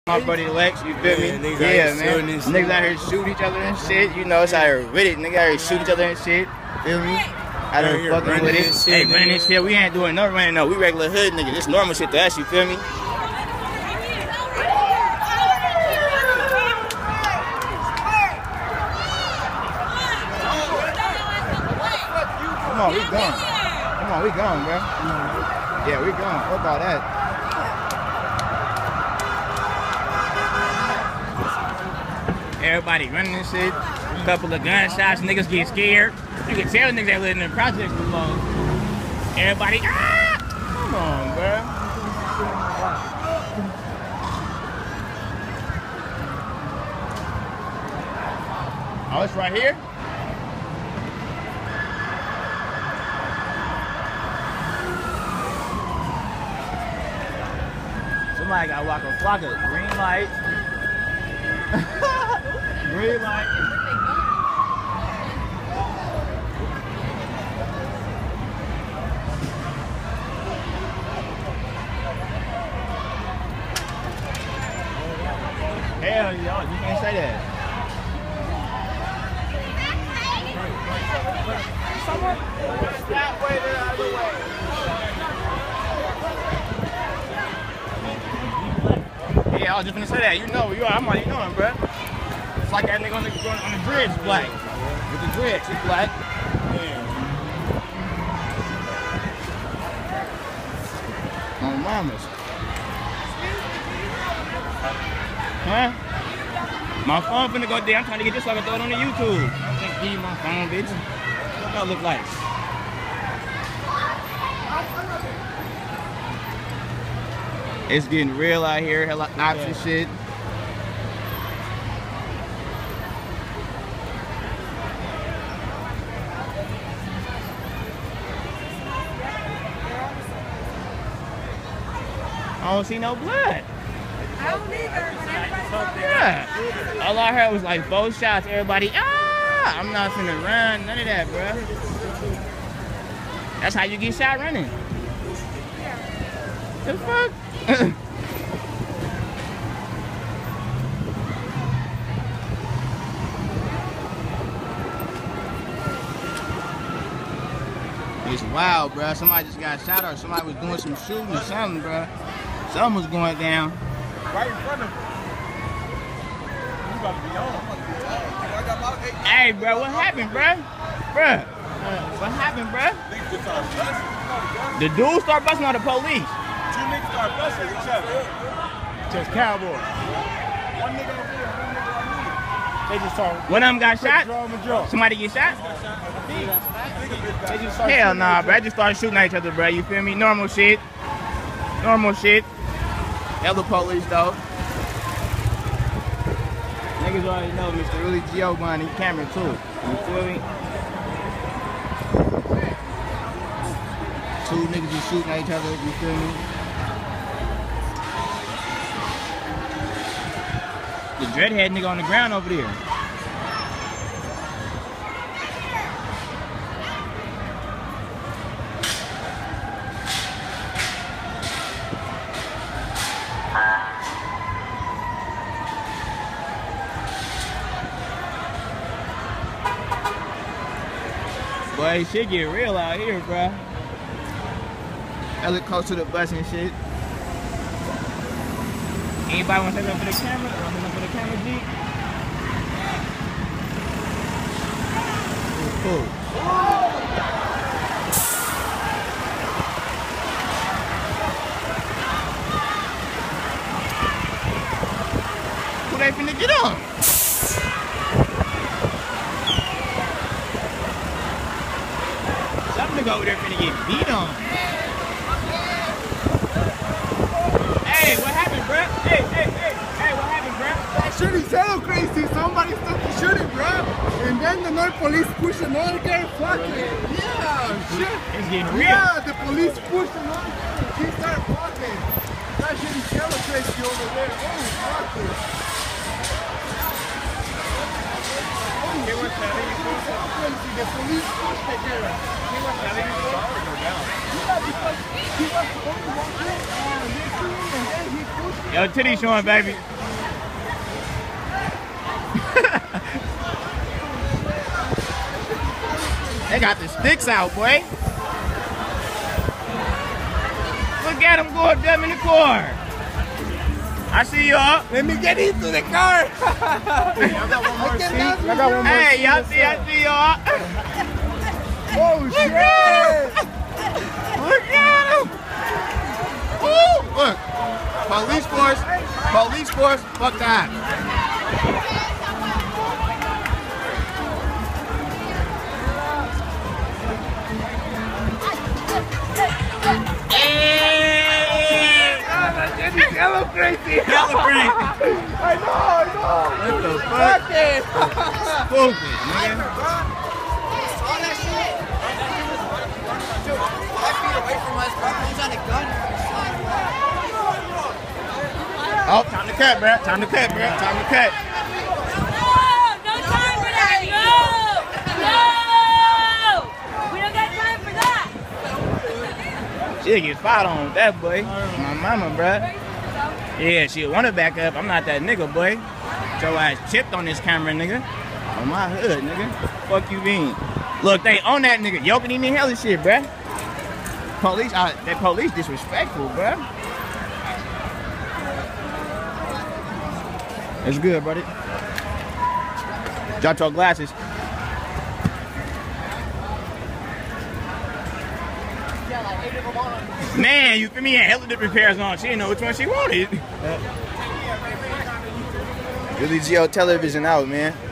My buddy Lex, you feel me? Yeah, man. Niggas out here shooting each other and shit. You know, it's out here with it. Niggas out here shooting each other and shit. Feel me? Out here fucking with it. Hey, running this shit. We ain't doing no running, no. We regular hood niggas. This normal shit to us, you feel me? Come on, we gone. Come on, we gone, bro. Yeah, we gone. Fuck all that. Everybody running this shit. A couple of gunshots. Niggas get scared. You can tell niggas that living in the projects before. Everybody, ah! Come on, bro. Oh, it's right here? Somebody got Waka Flocka. Green light. Green light. Hell yeah, you can't say that. Someone that way the other way. Yeah, I was just gonna say that. You know, I'm already knowing, bro. It's like that nigga on the bridge, black. With the bridge, he's black. Yeah. On mamas. Huh? My phone finna go down. I'm trying to get this so I can throw it on the YouTube. I can't give you my phone, bitch. What that look like? It's getting real out here. Hella ops and shit. I don't see no blood. I don't either. Yeah. All I heard was like both shots. Everybody, ah! I'm not finna run. None of that, bro. That's how you get shot running. The fuck? It's wild, bro. Somebody just got shot or somebody was doing some shooting or something, bro. Something was going down. Right in front of him. You about to be on. Hey, bro, what happened, bro? Bro, what happened, bro? The dude start busting on the police. Two niggas start busting each other. Just cowboy. One nigga over here, one nigga right here. They just start. One of them got shot? Draw. Somebody get shot? Hell nah, bro. I just started shooting at each other, bro. You feel me? Normal shit. Normal shit. Hella police, though. Niggas already know Mr. Willie Giovanni camera, too. You feel me? Two niggas just shooting at each other, you feel me? The dreadhead nigga on the ground over there. Boy, shit get real out here, bro. I look close to the bus and shit. Anybody want to take up for the camera? Want to take up for the camera, G? Cool. Who they finna get on? Some nigga over there finna get beat on. Hey, what happened, bro? Hey, what happened, bro? That shit is hella crazy. Somebody started shooting, bro. And then the North police pushed another guy. Fucking. Yeah, shit. It's getting real. Yeah, the police pushed another guy. He started fucking. That shit is hella crazy over there. Oh, fucking. They were telling you The police pushed the guy. They were telling you Yeah, because he was the only one. Yo, titty showing, baby. They got the sticks out, boy. Look at them going dumb in the car. I see y'all. Let me get into the car. I got one more seat. I got one more Hey, seat. y'all see, I see y'all. Oh shit! Look at him. Ooh, look. Police force, fuck that. Yellow crazy. Hella crazy. I know. What the fuck? Fuck it. Stupid, man. All that shit. Dude, 5 feet away from us, bro. Who's on a gun? Oh, time to cut, bro. Time to cut, bro. Time to cut. No time for that. No. We don't got time for that. She'll get spot on with that, boy. My mama, bro. Yeah, she'll want to back up. I'm not that nigga, boy. Your ass chipped on this camera, nigga. On my hood, nigga. Fuck you mean? Look, they on that nigga. Yoking him in hell and shit, bruh. Police, that police disrespectful, bruh. It's good, buddy. Drop your glasses. Man, you feel me? Had hella different pairs on. She didn't know which one she wanted. Really Geo television out, man.